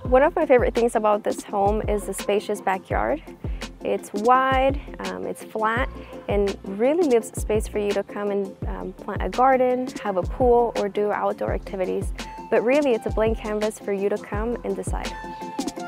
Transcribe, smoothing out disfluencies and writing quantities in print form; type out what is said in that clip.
One of my favorite things about this home is the spacious backyard. It's wide, it's flat, and really leaves space for you to come and plant a garden, have a pool, or do outdoor activities. But really, it's a blank canvas for you to come and decide.